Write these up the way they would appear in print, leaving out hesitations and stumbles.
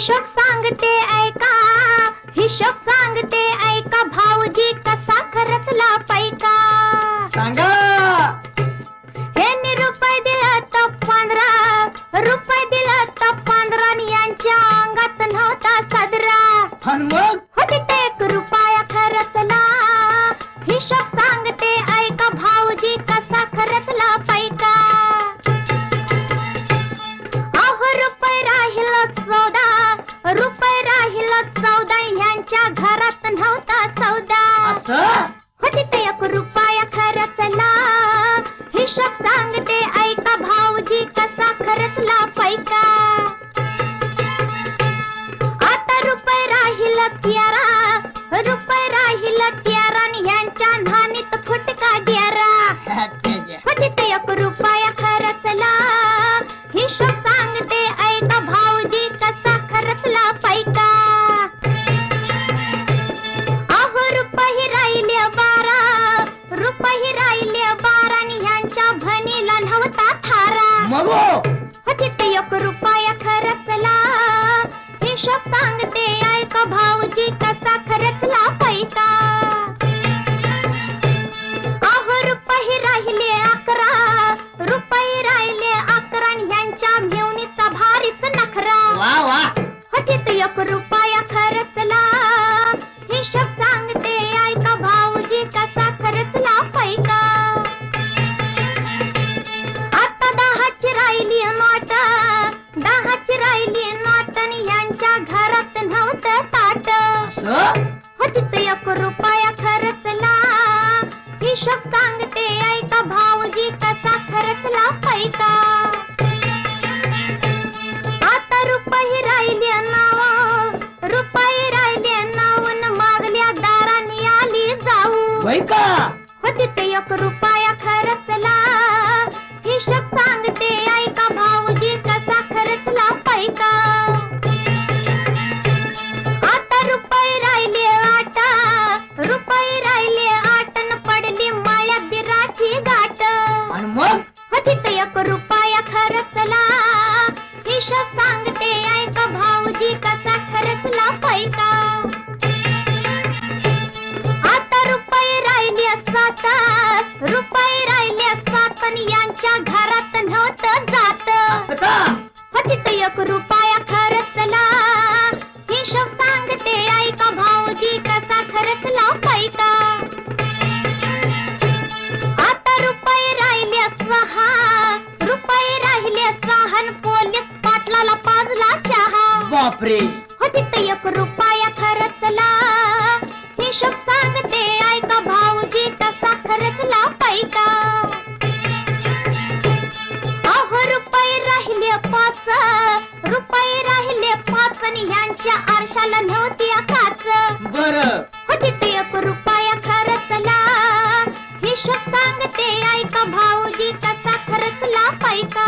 हिशोब सांगते ऐका, हिशोब सांगते ऐका, भाऊजी कसा खर्चला पैका सांगा। हे रुपये दिलं तर 15 रुपये दिलं तर 15 यांच्या अंगात नव्हता सदरा आणि मग होती ते 1 रुपया खर्चला। हिशोब सांगते ऐका, भाऊजी कसा खर्चला पैका। अहो रुपये राहिलं 14 रुपये राहिलं 14 यांच्या घरात नव्हता सौदा असं होती ते 1 रुपया खर्चला। हिशोब सांगते ऐका, भाऊजी कसा खर्चला पैका। आता रुपये राहिलं 13 रुपये राहिलं 13 यांच्या नाणीत फुटका डेरा होती ते 1 रुपया खर्चला। हिशोब सांगते ऐका, भाऊजी कसा खर्चला पैका। अहो रुपये राहिले 12 रुपये राहिले 12 यांच्या भणीला नव्हता थारा मग होती ते 1 रुपया खर्चला। हिशोब सांगते ऐका, भाऊजी कसा खर्चला पैका। अहो रुपये राहिले 11 रुपये राहिले 11 यांच्या मेवणीचा भारीच नखरा वा वा होती ते 1 रुपया खर्चला। हिशोब सांगते ऐका, भाऊजी कसा खर्चला पैका। आता 10ची राहिली नोट 10ची राहिली नोट यांच्या घरात नव्हतं ताट असं होती ते 1 रुपया खर्चला। हिशोब सांगते ऐका, भाऊजी कसा खर्चला पैका। आता रुपये राहिले 9 रुपये राहिले 9 मागल्या दाराने आली जाऊ वय का होती ते 1 रुपया खर्चला। हिशोब सांगते ऐका, भाऊजी कसा खर्चला पैका। आता रुपये राहिले 8 रुपये राहिले 8 न पडली माळ्यात दिराची गाठ आणि मग होती ते 1 रुपया खर्चला। हिशोब सांगते ऐका, भाऊजी कसा खर्चला पैका। आता रुपये राहिले 7 रुपये राहिले 7 यांच्या घरात नव्हतं जात असं का होती ते 1 रुपया खर्चला। हिशोब सांगते ऐका, भाऊजी कसा खर्चला पैका। आता रुपये राहिले 6 रुपये राहिले 6 पोलीस पाटलाला पाजला चहा बापरे होती ते 1 रुपया खर्चला। हिशोब सांगते ऐका, भाऊजी कसा खर्चला पैका। अहो रुपये राहिले 5 रुपये राहिले 5 यांच्या आरशाला नव्हती काच बरं होती ते 1 रुपया खर्चला। हिशोब सांगते ऐका, भाऊजी कसा खर्चला पैका।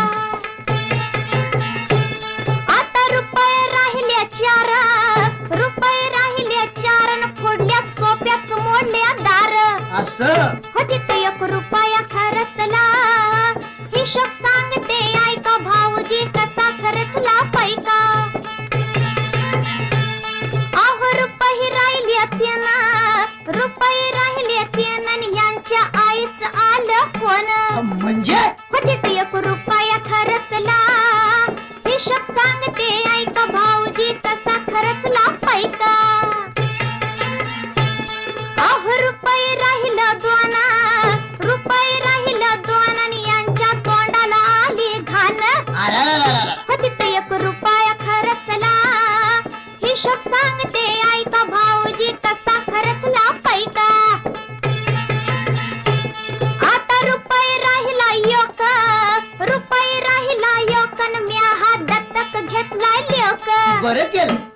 आता रुपये राहिले 4 रुपये राहिले 4 न फोडल्या सोप्याच मोडल्या दार असं होती ते 1 रुपया खर्चला। हिशोब सांगते ऐका, भाऊजी कसा खर्चला पैका। अहो रुपये राहिले 3 रुपये राहिले 3 यांच्या आईच आलं कोण म्हणजे होती ते 1 रुपया खर्चला। हिशोब सांगते ऐका, भाऊजी कसा खर्चला पैका। अहो रुपये राहिलं 2 रुपये राहिलं 2 यांच्या तोंडाला आली घाण होती ते 1 रुपया खर्चला। हिशोब सांगते ऐका, भाऊजी कसा खर्चला पैका। आता रुपये राहिला 1 रुपये राहिला 1 म्या हा दत्तक घेतला लोक बरं केलं